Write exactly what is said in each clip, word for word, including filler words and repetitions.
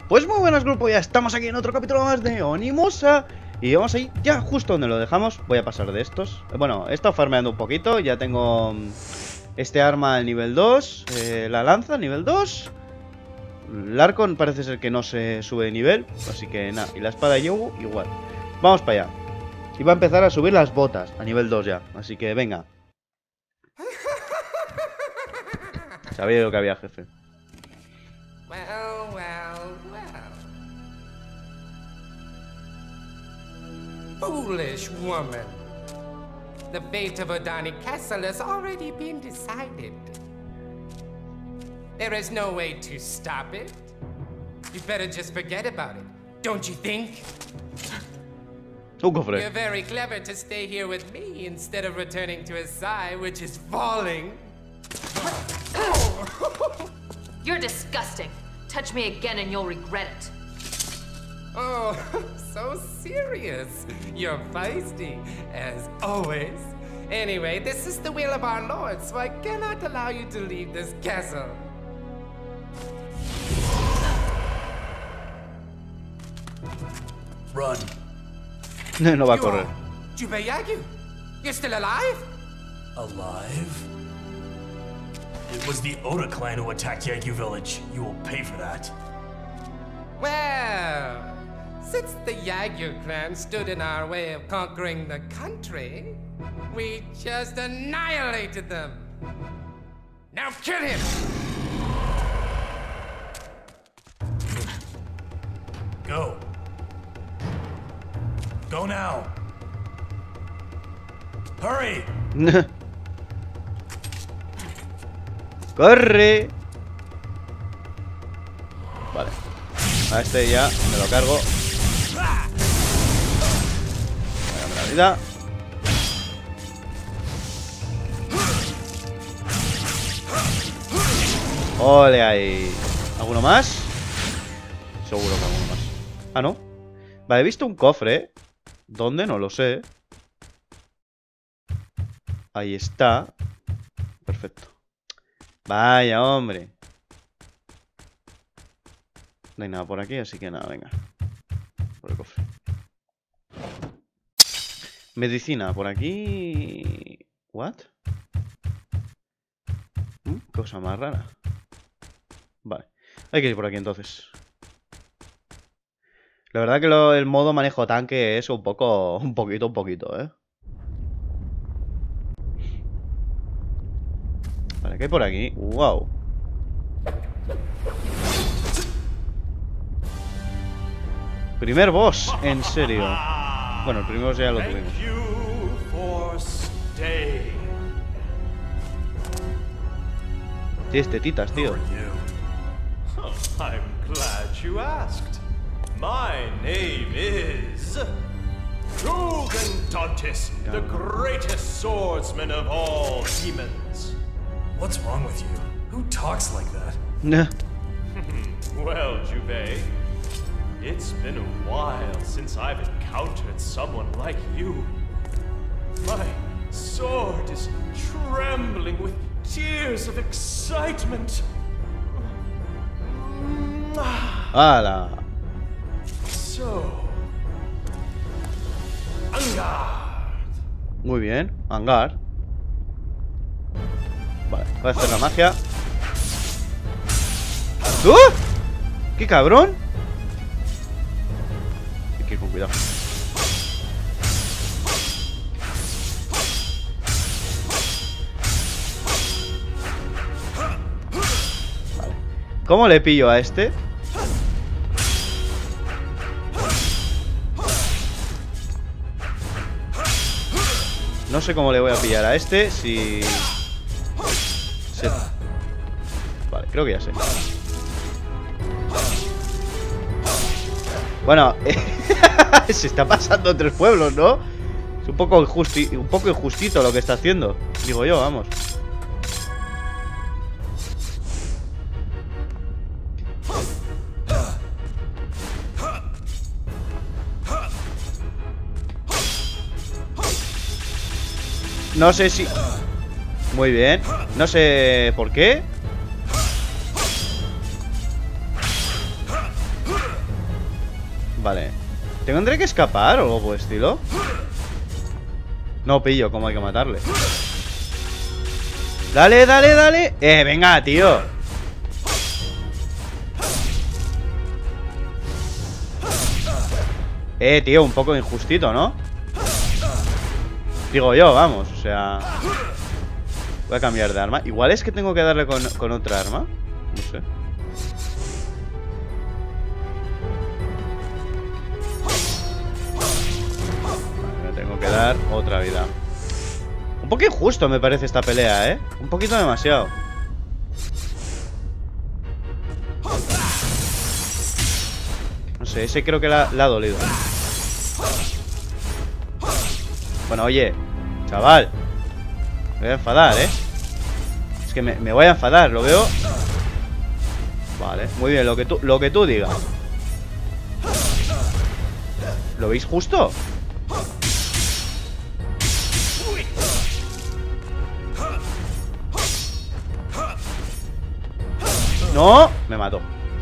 Pues muy buenas, grupo, ya estamos aquí en otro capítulo más de Onimosa. Y vamos a ir ya justo donde lo dejamos. Voy a pasar de estos. Bueno, he estado farmeando un poquito. Ya tengo este arma al nivel dos, eh, la lanza al nivel dos. El arco parece ser que no se sube de nivel, así que nada. Y la espada de Yogu igual. Vamos para allá. Y va a empezar a subir las botas a nivel dos ya. Así que venga. Sabía lo que había, jefe. Well, well, well. Foolish woman. The fate of Odani Castle has already been decided. There is no way to stop it. You better just forget about it, don't you think? Un cofre. You're very clever to stay here with me instead of returning to his side, which is falling. You're disgusting. Touch me again and you'll regret it. Oh, so serious. You're feisty, as always. Anyway, this is the will of our Lord, so I cannot allow you to leave this castle. Run. No va a correr. Jubei Yagyu, you're still alive? Alive? It was the Oda clan who attacked Yagyu village. You will pay for that. Well, since the Yagyu clan stood in our way of conquering the country, we just annihilated them. Now kill him! Go. Go now. Hurry. ¡Corre! Vale. A este ya me lo cargo. Dame la vida. Ole ahí. ¿Alguno más? Seguro que alguno más. Ah, no. Vale, he visto un cofre. ¿Dónde? No lo sé. Ahí está. Perfecto. Vaya, hombre. No hay nada por aquí, así que nada, venga. Por el cofre. Medicina, por aquí... ¿What? ¿Mm? Cosa más rara. Vale. Hay que ir por aquí entonces. La verdad que lo, el modo manejo tanque es un poco... Un poquito, un poquito, ¿eh? Vale, ¿qué hay por aquí? ¡Wow! Primer boss, en serio. Bueno, el primer boss ya lo tuvimos. Tienes tetitas, tío. I'm glad you asked. My name is Trugendantis, the greatest swordsman of all demons. What's wrong with you? Who talks like that? Nah. Well, Jubei, it's been a while since I've encountered someone like you. My sword is trembling with tears of excitement. ¡Hala! So, Angard. Muy bien, hangar. Vale, voy a hacer la magia. ¡Uh! ¡Qué cabrón! Hay que ir con cuidado. Vale. ¿Cómo le pillo a este? No sé cómo le voy a pillar a este. Si... Se... Vale, creo que ya sé. Bueno, se está pasando entre pueblos, ¿no? Es un poco injusti... un poco injustito lo que está haciendo. Digo yo, vamos. No sé si... Muy bien. No sé por qué. Vale. ¿Tendré que escapar o algo por el estilo? No pillo cómo hay que matarle. Dale, dale, dale. Eh, venga, tío. Eh, tío, un poco injustito, ¿no? Digo yo, vamos, o sea... Voy a cambiar de arma. Igual es que tengo que darle con, con otra arma. No sé. Vale, me tengo que dar otra vida. Un poco injusto me parece esta pelea, ¿eh? Un poquito demasiado. No sé, ese creo que la, la ha dolido. Bueno, oye, chaval, me voy a enfadar, ¿eh? Es que me, me voy a enfadar, lo veo. Vale, muy bien, lo que tú, lo que tú digas. ¿Lo veis justo? No, me mató.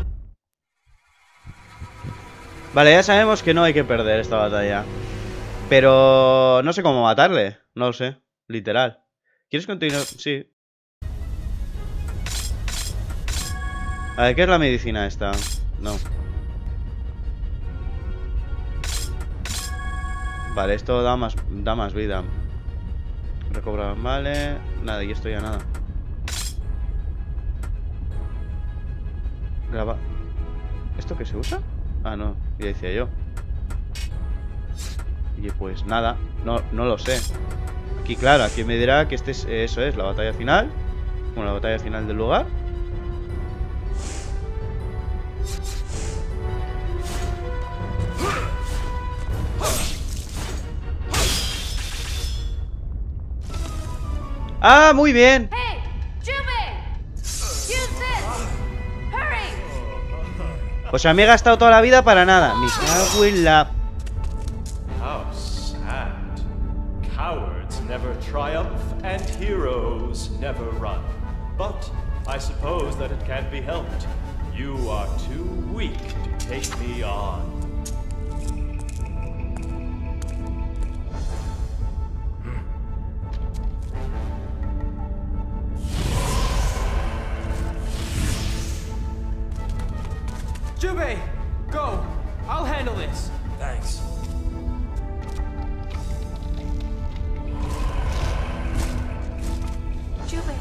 Vale, ya sabemos que no hay que perder esta batalla. Pero no sé cómo matarle. No lo sé, literal. ¿Quieres continuar? Sí. A ver, ¿qué es la medicina esta? No. Vale, esto da más, da más vida. Recobrar, vale. Nada, y esto ya nada. Graba. ¿Esto qué se usa? Ah, no, ya decía yo. Y pues nada, no, no lo sé. Aquí, claro, aquí me dirá que este es, eso es, la batalla final. Bueno, la batalla final del lugar. ¡Ah, muy bien! Hey, Jubei! Use this! Hurry! O sea, me he gastado toda la vida para nada. Me cago en la... How sad. Cowards never triumph and heroes never run. But I suppose that it can't be helped. You are too weak to take me on. Jubei, go! I'll handle this. Thanks. Jubei.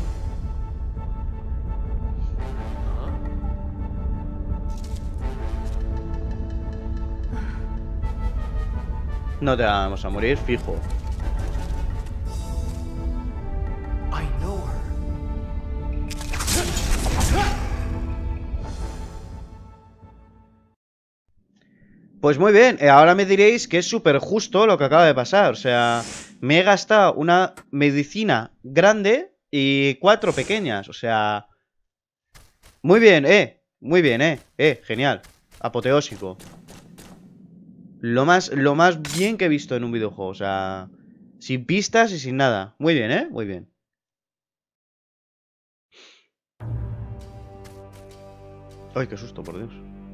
No te vamos a morir, fijo. I know her. Pues muy bien, eh, ahora me diréis que es súper justo lo que acaba de pasar. O sea, me he gastado una medicina grande y cuatro pequeñas. O sea, muy bien, eh. Muy bien, eh. Eh, genial. Apoteósico. Lo más, lo más bien que he visto en un videojuego. O sea, sin pistas y sin nada. Muy bien, eh. Muy bien. Ay, qué susto, por Dios.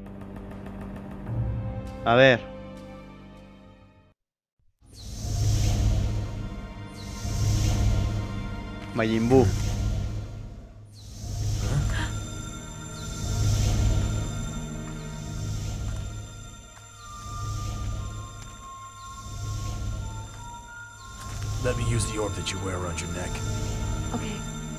A ver. Majin Buu. Let me use the orb that you wear around your neck. Okay.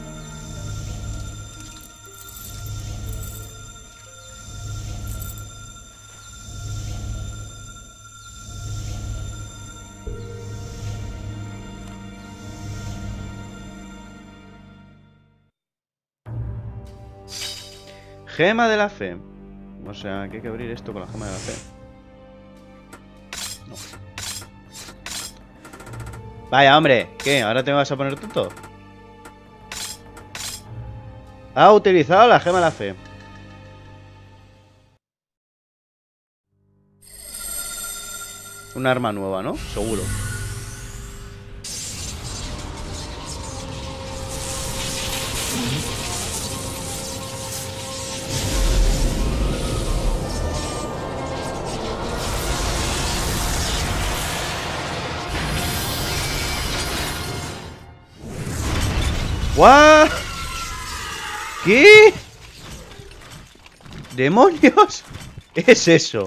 Gema de la fe. O sea, que hay que abrir esto con la gema de la fe. No. Vaya, hombre. ¿Qué? ¿Ahora te vas a poner tonto? Ha utilizado la gema de la fe. Un arma nueva, ¿no? Seguro. ¿What? ¿Qué? ¿Demonios? ¿Es eso?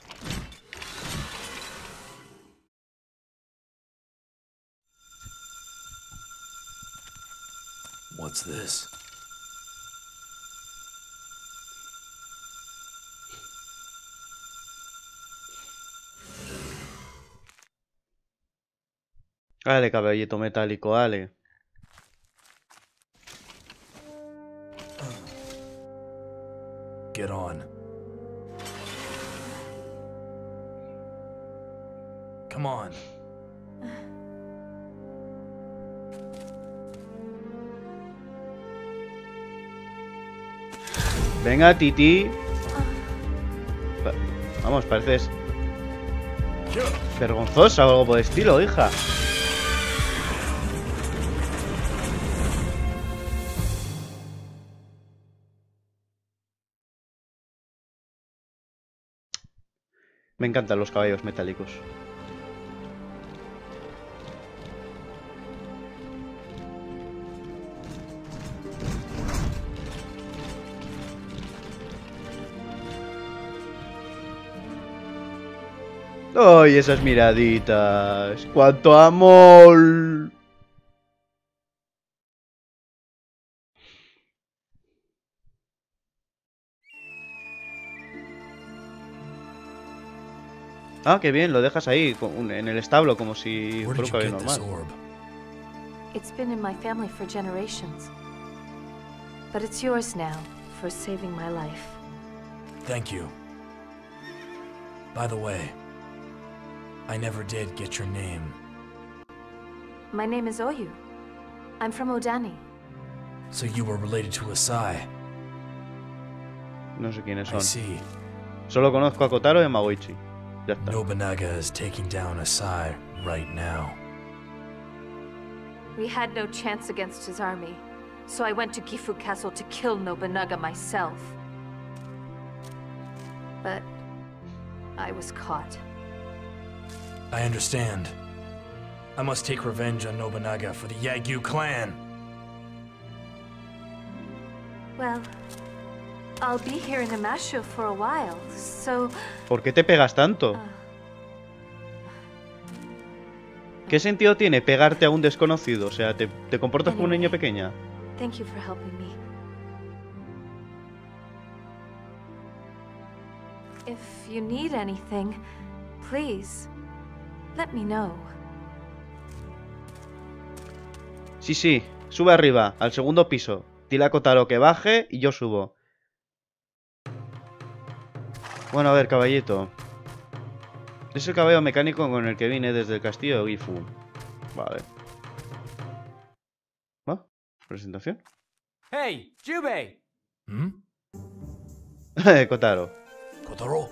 What's this? Dale, caballito metálico, dale. Get on. Come on. Venga, Titi. Pa- Vamos, pareces vergonzosa o algo por el estilo, hija. Me encantan los caballos metálicos. ¡Ay, esas miraditas! ¡Cuánto amor! Ah, qué bien, lo dejas ahí, con- en el establo, como si Where fuera did un you caballo get this normal. orb? It's been in my family for generations. But it's yours now, for saving my life. Thank you. By the way, I never did get your name. My name is Oyu. I'm from Odani. So you were related to Asai. No sé quiénes I son. see. Solo conozco a Kotaro y a Magoichi. Ya está. Nobunaga is taking down Asai right now. We had no chance against his army, so I went to Gifu Castle to kill Nobunaga myself. But I was caught. I understand. I must take revenge on Nobunaga for the Yagyu clan. Well, I'll be here in Amasho for a while, so... ¿Por qué te pegas tanto? uh, ¿Qué sentido tiene pegarte a un desconocido? O sea, ¿te, te comportas como un niño Anyway. pequeña? Thank you for helping me. If you need anything, please, let me know. Sí, sí, sube arriba, al segundo piso. Dile a Kotaro que baje y yo subo. Bueno, a ver, caballito. Es el caballo mecánico con el que vine desde el castillo de Gifu. Vale. ¿Va? ¿Presentación? Hey, Jubei! Hmm? Kotaro. Kotaro?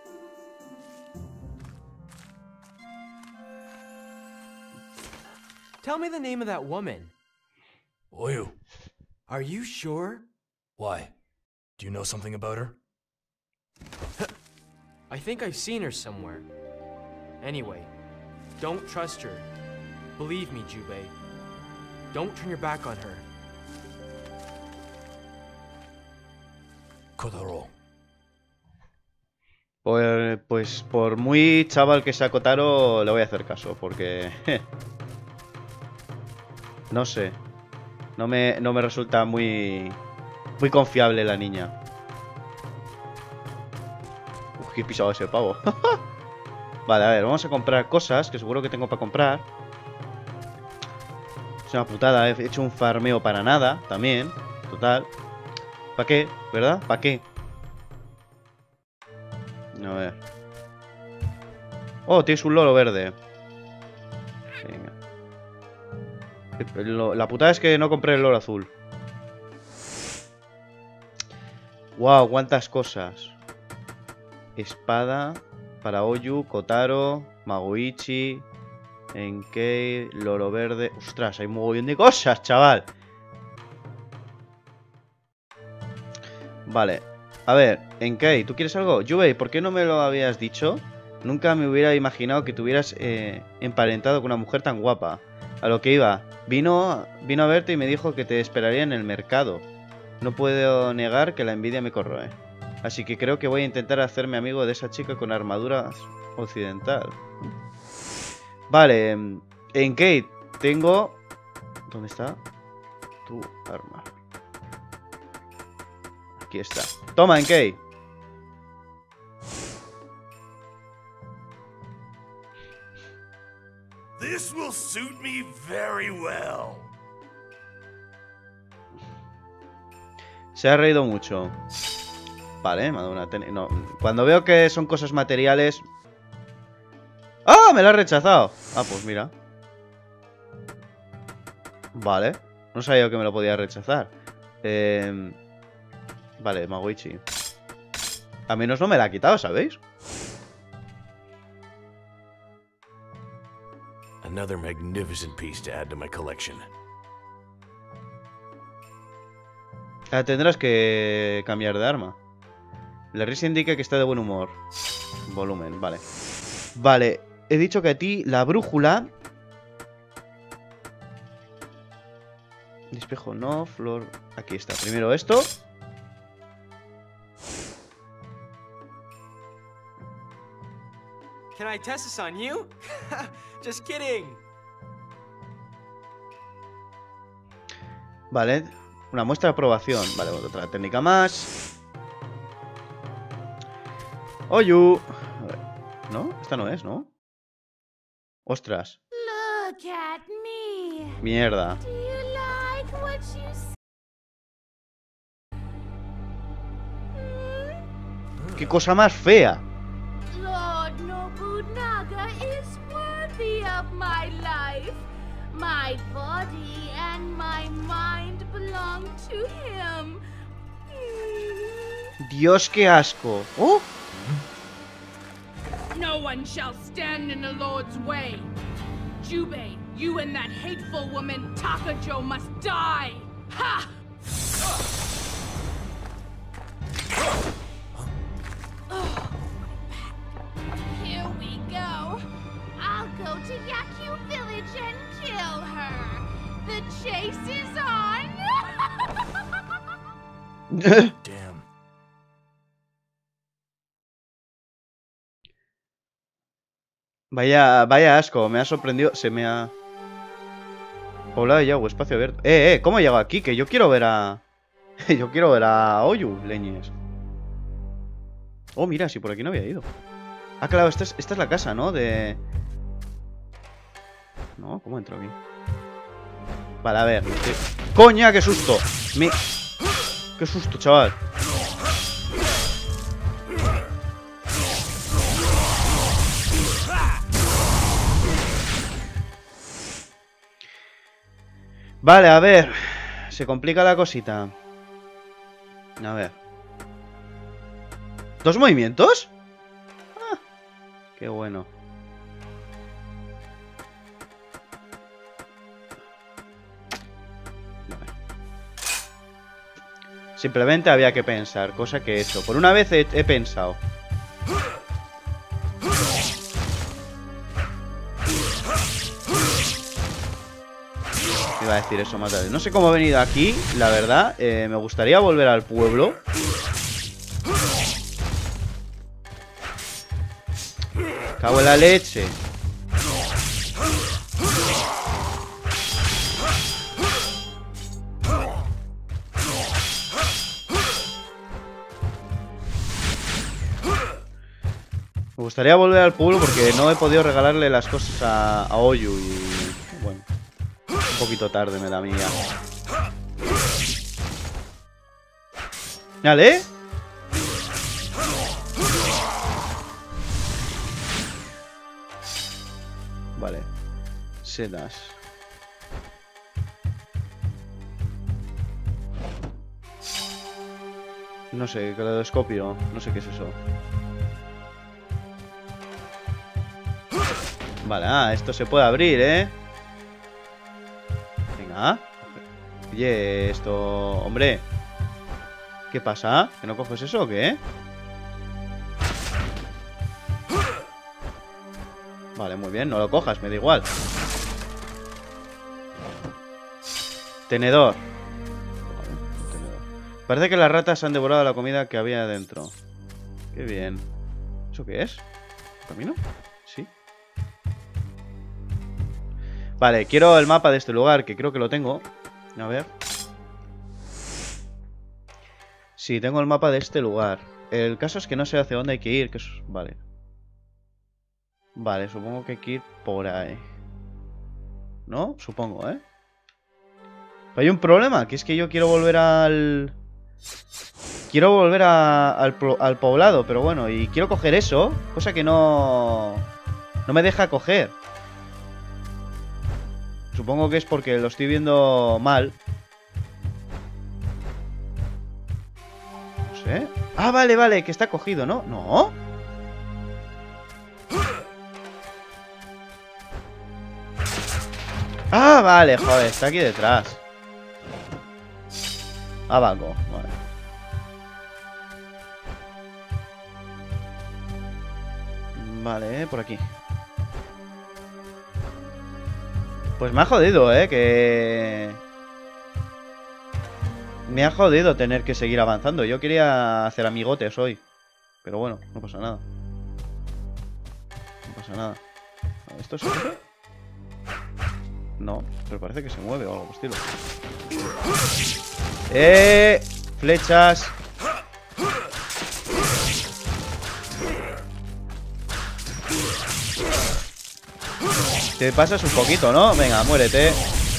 Tell me the name of that woman. Oyu. Are you sure? Why? Do you know something about her? I think I've seen her somewhere. Anyway, don't trust her. Believe me, Jubei. Don't turn your back on her. Kotaro. Pues, pues por muy chaval que sea Kotaro, le voy a hacer caso, porque... no sé. No me, no me resulta muy... muy confiable la niña. Uf, qué pisado ese pavo. Vale, a ver, vamos a comprar cosas, que seguro que tengo para comprar. Es una putada, he hecho un farmeo para nada, también. Total. ¿Para qué? ¿Verdad? ¿Para qué? A ver. Oh, tienes un loro verde. Venga. Lo- La putada es que no compré el loro azul. Wow, cuántas cosas. Espada para Oyu, Kotaro, Magoichi, Enkei, loro verde. Ostras, hay un mogollón de cosas, chaval. Vale. A ver, Enkei, ¿tú quieres algo? Jubei, ¿por qué no me lo habías dicho? Nunca me hubiera imaginado que te hubieras eh, emparentado con una mujer tan guapa. A lo que iba, vino, vino a verte y me dijo que te esperaría en el mercado. No puedo negar que la envidia me corroe. Así que creo que voy a intentar hacerme amigo de esa chica con armadura occidental. Vale, en Kate tengo... ¿Dónde está? Tu arma. Aquí está. Toma, en Kate. This will suit me very well. Se ha reído mucho. Vale, me ha dado una ten... No, cuando veo que son cosas materiales... ¡Ah! Me la ha rechazado. Ah, pues mira. Vale. No sabía que me lo podía rechazar. Eh... Vale, Magoichi. A menos no me la ha quitado, ¿sabéis? Another magnificent piece to add to my collection. Ah, tendrás que cambiar de arma. La risa indica que está de buen humor. Volumen, vale. Vale, he dicho que a ti la brújula... Espejo no, flor... Aquí está, primero esto. Can I test this on you? Just kidding. Vale, una muestra de aprobación. Vale, otra técnica más. Oyu. A ver. ¿No? Esta no es, ¿no? Ostras. Look at me. Mierda. Do you like what you see? ¡Qué cosa más fea! Lord Nobunaga is worthy of my life. My body and my mind belong to him. Dios, qué asco. ¡Oh! No one shall stand in the Lord's way. Jubei, you and that hateful woman Takajo must die. Ha! Here we go. I'll go to Yaku Village and kill her. The chase is on. Damn. Vaya, vaya asco, me ha sorprendido. Se me ha... Poblado ya o espacio abierto. Eh, eh, ¿cómo he llegado aquí? Que yo quiero ver a... yo quiero ver a Oyu, leñes. Oh, mira, si por aquí no había ido. Ah, claro, esta es, esta es la casa, ¿no? De... No, ¿cómo entro aquí? Vale, a ver. ¿Qué... ¡Coña, qué susto! Me... ¡Qué susto, chaval! Vale, a ver. Se complica la cosita. A ver. ¿Dos movimientos? Ah, qué bueno. Vale. Simplemente había que pensar, cosa que he hecho. Por una vez he, he pensado. Iba a decir eso más tarde. No sé cómo he venido aquí, la verdad. Eh, me gustaría volver al pueblo. Cago en la leche. Me gustaría volver al pueblo porque no he podido regalarle las cosas a, a Oyu y... Bueno, un poquito tarde me da mía. ¿Vale? Vale. Sedas. No sé, caleidoscopio. No sé qué es eso. Vale, ah, esto se puede abrir, ¿eh? Venga. Oye, esto... Hombre. ¿Qué pasa? ¿Que no coges eso o qué? Vale, muy bien, no lo cojas, me da igual. Tenedor. Vale, tenedor. Parece que las ratas han devorado la comida que había dentro. Qué bien. ¿Eso qué es? ¿Camino? Sí. Vale, quiero el mapa de este lugar, que creo que lo tengo. A ver. Sí, tengo el mapa de este lugar. El caso es que no sé hacia dónde hay que ir. Que es... Vale. Vale, supongo que hay que ir por ahí. ¿No? Supongo, ¿eh? Pero hay un problema, que es que yo quiero volver al... Quiero volver a, al, al poblado, pero bueno, y quiero coger eso, cosa que no... No me deja coger. Supongo que es porque lo estoy viendo mal. No sé. Ah, vale, vale, que está cogido, ¿no? No. Ah, vale, joder, está aquí detrás. Abaco, vale. Vale, por aquí. Pues me ha jodido, eh, que... Me ha jodido tener que seguir avanzando. Yo quería hacer amigotes hoy. Pero bueno, no pasa nada. No pasa nada. ¿Esto se mueve? No, pero parece que se mueve o algo por estilo. ¡Eh! ¡Flechas! Te pasas un poquito, ¿no? Venga, muérete.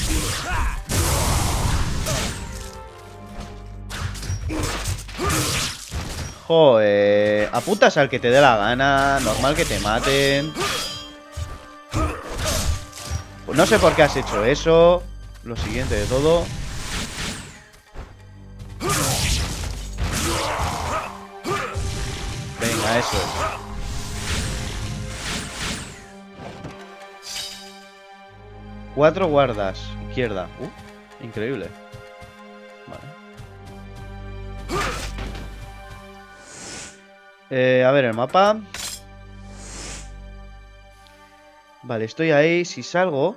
Joder. Apuntas al que te dé la gana. Normal que te maten. Pues no sé por qué has hecho eso. Lo siguiente de todo. Venga, eso es. Cuatro guardas. Izquierda. Uh, increíble. Vale. Eh, a ver el mapa. Vale, estoy ahí. Si salgo...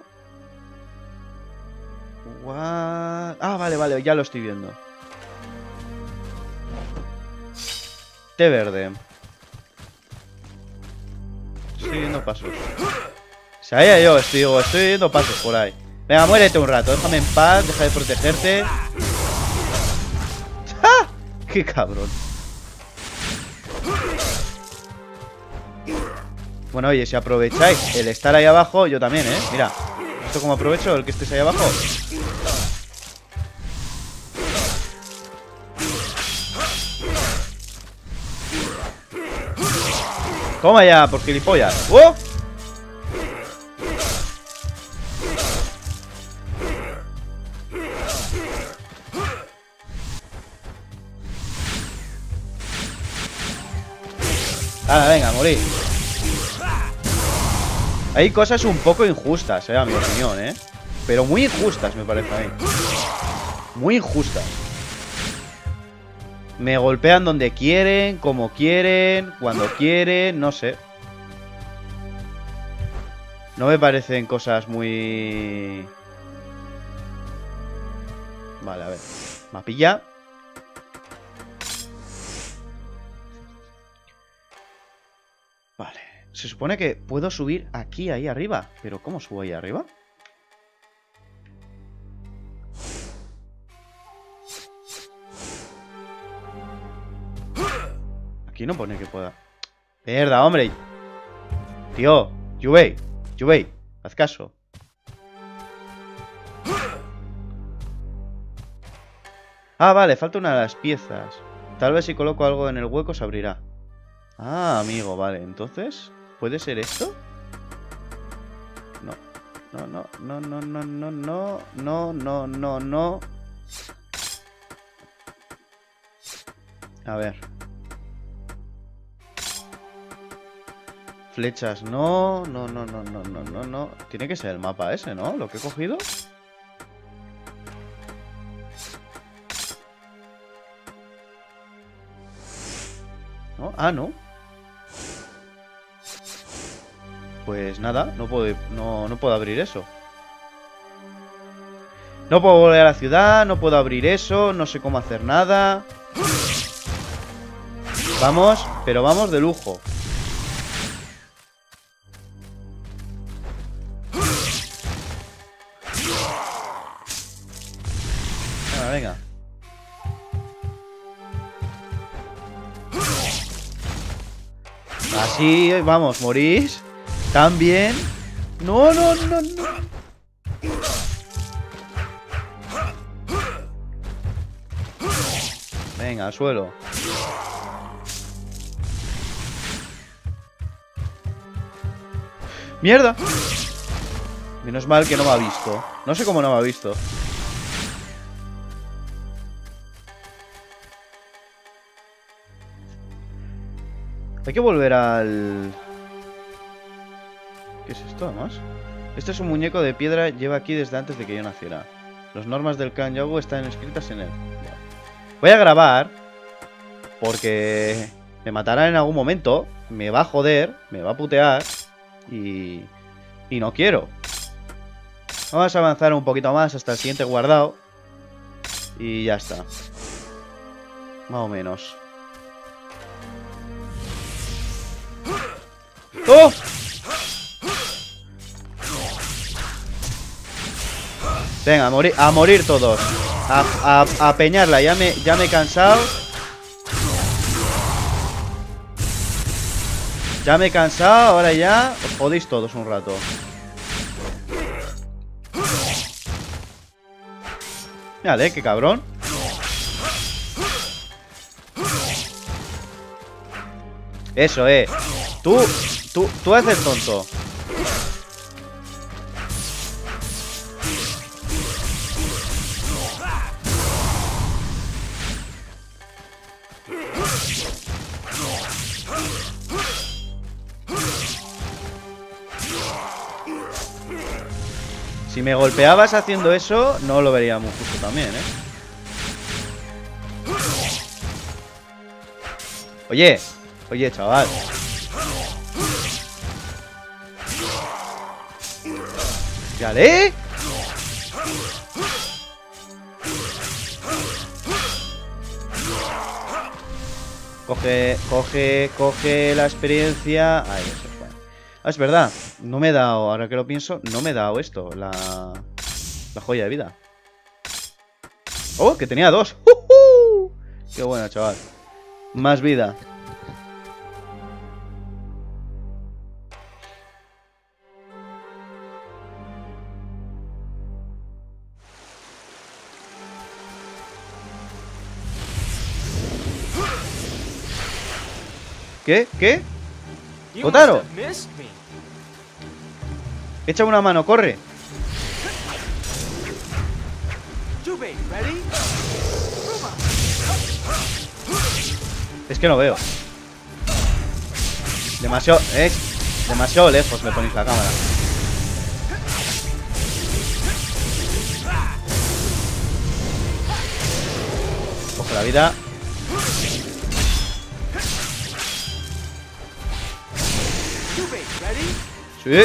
What? Ah, vale, vale, ya lo estoy viendo. Té verde. Estoy viendo pasos. Sabía yo, estoy, digo, estoy viendo pasos por ahí. Venga, muérete un rato, déjame en paz, deja de protegerte. ¡Ah! ¡Qué cabrón! Bueno, oye, si aprovecháis el estar ahí abajo, yo también, ¿eh? Mira, ¿esto cómo aprovecho el que estés ahí abajo? Toma ya, por gilipollas. ¡Oh! Ah, venga, morí. Hay cosas un poco injustas, eh, a mi opinión, eh. Pero muy injustas, me parece a mí. Muy injustas. Me golpean donde quieren, como quieren, cuando quieren, no sé. No me parecen cosas muy... Vale, a ver. Mapilla. Vale. Se supone que puedo subir aquí, ahí arriba. Pero ¿cómo subo ahí arriba? Aquí no pone que pueda. Mierda, hombre. Tío, Yubei, Yubei, haz caso. Ah, vale, falta una de las piezas. Tal vez si coloco algo en el hueco se abrirá. Ah, amigo, vale, entonces ¿puede ser esto? No. No, no, no, no, no, no, no, no, no, no, no. A ver. Flechas, no, no, no, no, no, no, no, no. Tiene que ser el mapa ese, ¿no? Lo que he cogido. ¿No? Ah, no. Pues nada, no puedo, no, no puedo abrir eso. No puedo volver a la ciudad, no puedo abrir eso, no sé cómo hacer nada. Vamos, pero vamos de lujo. Venga, venga. Así, vamos, morís. También. No, no, no, no. Venga, al suelo. ¡Mierda! Menos mal que no me ha visto. No sé cómo no me ha visto. Hay que volver al... ¿Qué es esto, además? Este es un muñeco de piedra, lleva aquí desde antes de que yo naciera. Las normas del clan Yogo están escritas en él. Voy a grabar, porque me matarán en algún momento, me va a joder, me va a putear, y, y no quiero. Vamos a avanzar un poquito más hasta el siguiente guardado, y ya está. Más o menos. ¡Oh! Venga, a morir, a morir todos. A, a, a peñarla, ya me, ya me he cansado. Ya me he cansado, ahora ya os jodéis todos un rato. Mírale, qué cabrón. Eso, eh. Tú, tú, tú haces tonto. Si me golpeabas haciendo eso, no lo vería muy justo también, ¿eh? Oye, oye, chaval. ¿Yale? Coge, coge, coge la experiencia. Ahí, eso fue. Ah, es verdad. No me he dado, ahora que lo pienso, no me he dado esto, la, la joya de vida. Oh, que tenía dos. ¡Uh, uh! Qué bueno, chaval. Más vida. ¿Qué? ¿Qué? ¡Kotaro! Echa una mano, corre. Es que no veo. Demasiado, es demasiado lejos me ponéis la cámara. Coge la vida. Sí.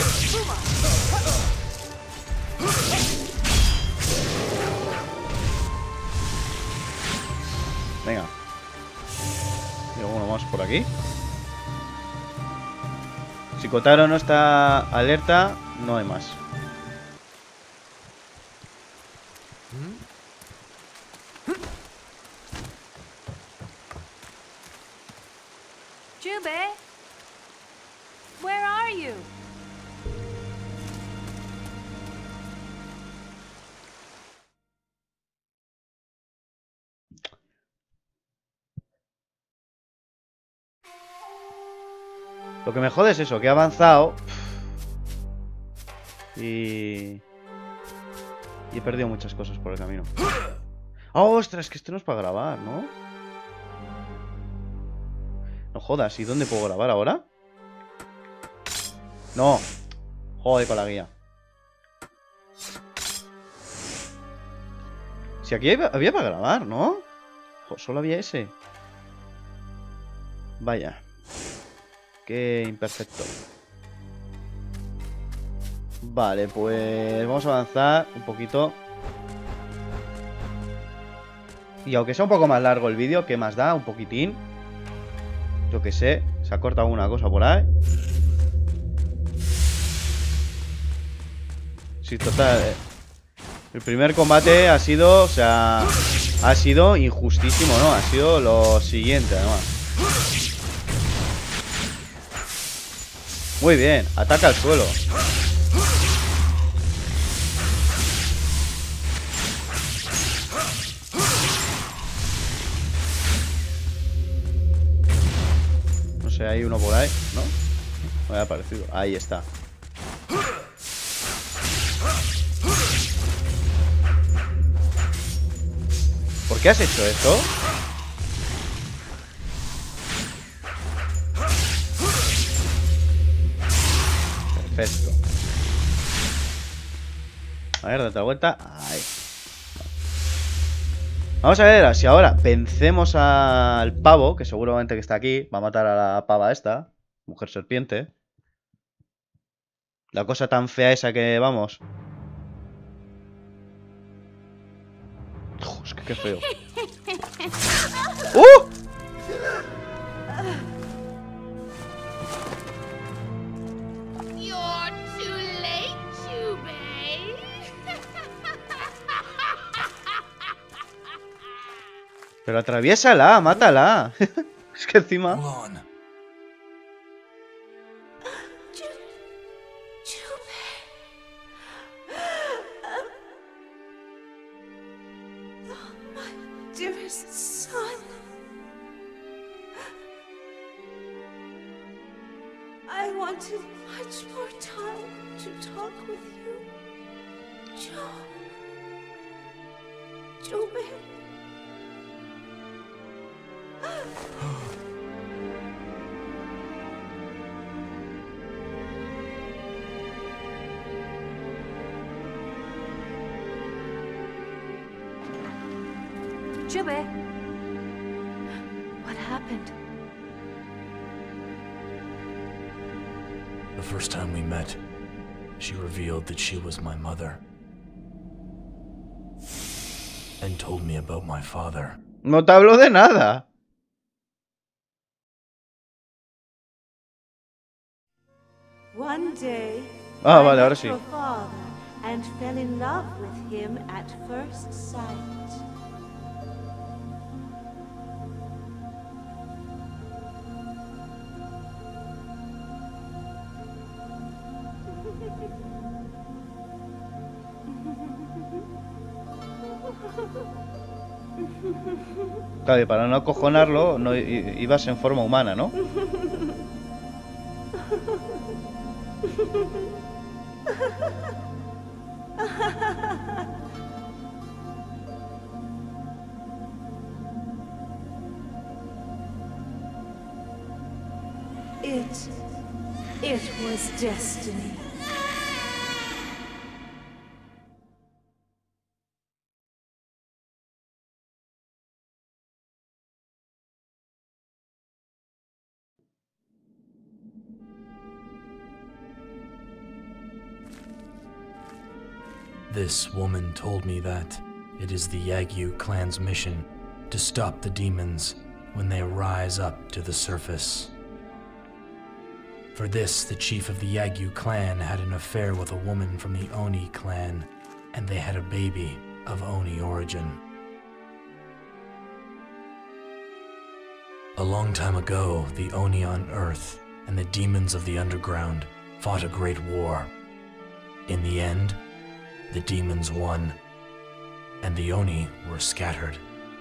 Venga. Y uno más por aquí. Si Kotaro no está alerta, no hay más. Jubei, where are you? Lo que me jode es eso, que he avanzado y... y he perdido muchas cosas por el camino. ¡Oh, ostras! Que este no es para grabar, ¿no? No jodas, ¿y dónde puedo grabar ahora? No. Joder con la guía. Si aquí había, había para grabar, ¿no? Jo, solo había ese. Vaya. Qué imperfecto. Vale, pues vamos a avanzar un poquito. Y aunque sea un poco más largo el vídeo, ¿qué más da? Un poquitín. Yo que sé, se ha cortado alguna cosa por ahí. Sí, total. eh. El primer combate ha sido, o sea, ha sido injustísimo, ¿no? Ha sido lo siguiente, además. Muy bien, ataca al suelo. No sé, hay uno por ahí, ¿no? Me ha aparecido. Ahí está. ¿Por qué has hecho esto? Perfecto. A ver, date la vuelta. Ahí. Vamos a ver si ahora vencemos al pavo, que seguramente que está aquí. Va a matar a la pava esta, mujer serpiente. La cosa tan fea esa que vamos. Uf, es que qué feo. ¡Uh! You're too late, Jubei. Pero atraviésala, mátala. Es que encima. Dearest son, I wanted much more time to talk with you. Joe. Jubei. Jubei, what happened? The first time we met, she revealed that she was my mother. And told me about my father. No te hablo de nada. One day, Ah, I vale, met ahora sí. your father and fell in love with him at first sight. Claro, y para no acojonarlo, no i- ibas en forma humana, ¿no? It... it was destiny. This woman told me that it is the Yagyu clan's mission to stop the demons when they rise up to the surface. For this, the chief of the Yagyu clan had an affair with a woman from the Oni clan, and they had a baby of Oni origin. A long time ago, the Oni on Earth and the demons of the underground fought a great war. In the end, the demons won, and the Oni were scattered.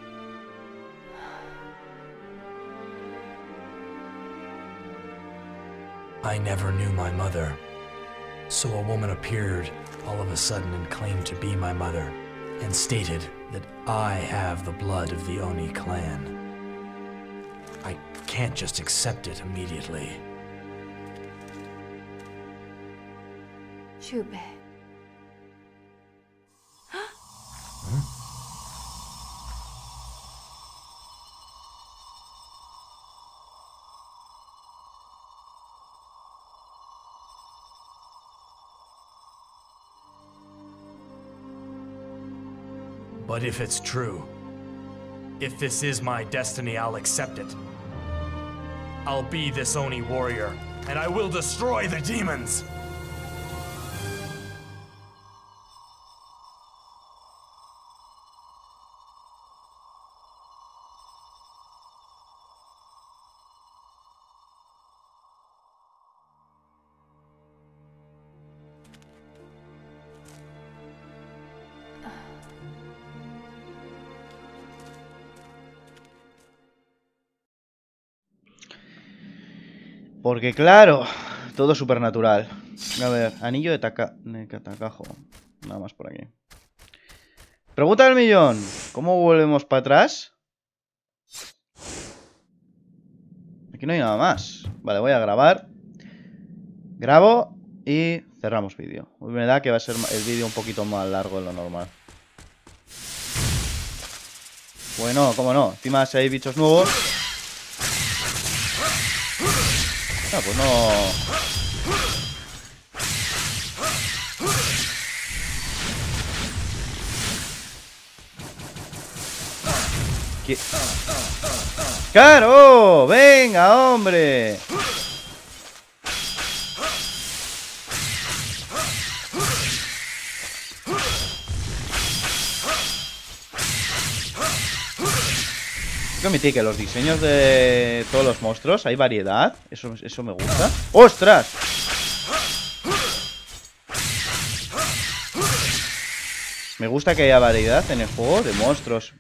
I never knew my mother, so a woman appeared all of a sudden and claimed to be my mother, and stated that I have the blood of the Oni clan. I can't just accept it immediately. Jubei. But if it's true, if this is my destiny, I'll accept it. I'll be this Oni warrior, and I will destroy the demons! Porque claro, todo supernatural. A ver, anillo de, taca... de Takajo. Nada más por aquí. Pregunta del millón. ¿Cómo volvemos para atrás? Aquí no hay nada más. Vale, voy a grabar. Grabo y cerramos vídeo. Me da que va a ser el vídeo un poquito más largo de lo normal. Bueno, cómo no. Encima si hay bichos nuevos. Ah, pues no... ¿Qué? ¡Claro! ¡Venga, hombre! Tengo que admitir que los diseños de todos los monstruos hay variedad. Eso, eso me gusta. ¡Ostras! Me gusta que haya variedad en el juego de monstruos.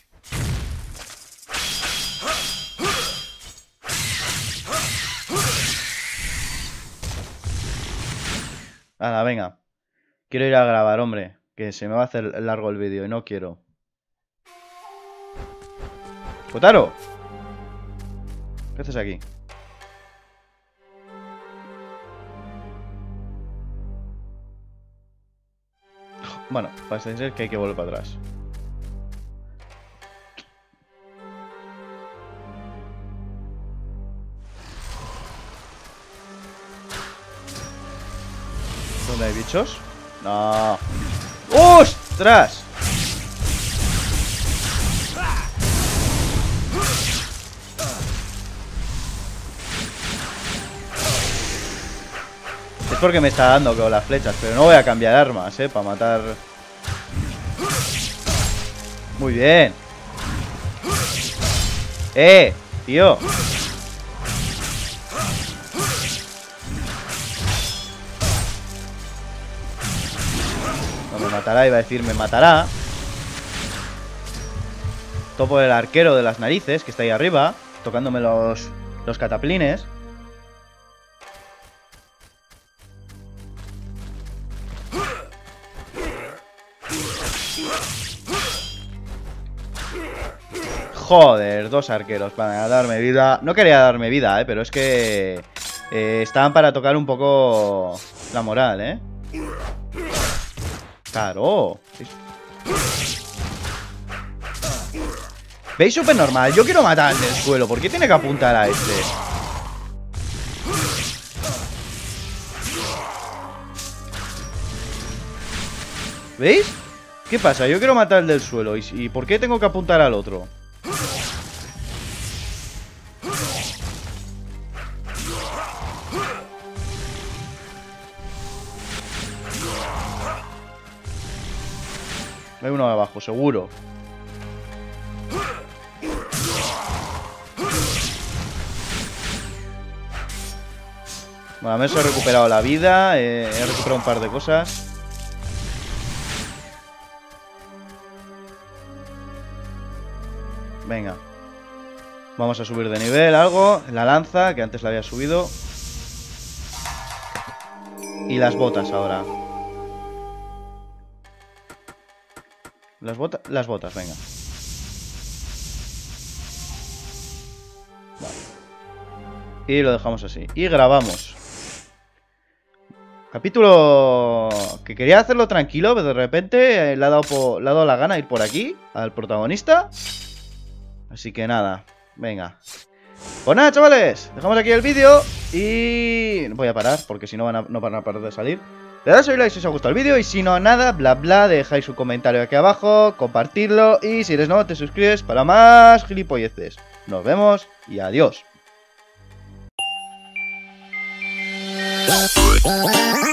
Hala, venga. Quiero ir a grabar, hombre. Que se me va a hacer largo el vídeo y no quiero. ¡Kotaro! ¿Qué haces aquí? Bueno, parece ser que hay que volver para atrás. ¿Dónde hay bichos? No. ¡Ostras! Es porque me está dando con las flechas, pero no voy a cambiar armas, eh, para matar. Muy bien. Eh, tío. No me matará, iba a decir me matará. Topo el arquero de las narices, que está ahí arriba, tocándome los, los cataplines. Joder, dos arqueros para darme vida. No quería darme vida, eh, pero es que eh, estaban para tocar un poco la moral, eh. Claro. ¿Veis? Súper normal. Yo quiero matar al del suelo. ¿Por qué tiene que apuntar a este? ¿Veis? ¿Qué pasa? Yo quiero matar al del suelo. ¿Y, y por qué tengo que apuntar al otro? Hay uno abajo, seguro. Bueno, a menos he recuperado la vida. eh, He recuperado un par de cosas. Venga. Vamos a subir de nivel algo. La lanza, que antes la había subido. Y las botas ahora. Las botas, las botas, venga. Vale. Y lo dejamos así. Y grabamos. Capítulo que quería hacerlo tranquilo, pero de repente le ha dado, por, le ha dado la gana ir por aquí al protagonista. Así que nada, venga. Pues nada, chavales, dejamos aquí el vídeo. Y voy a parar, porque si no van a, no van a parar de salir. Le das a like si os ha gustado el vídeo y si no, nada, bla bla, dejáis un comentario aquí abajo, compartirlo y si eres nuevo te suscribes para más gilipolleces. Nos vemos y adiós.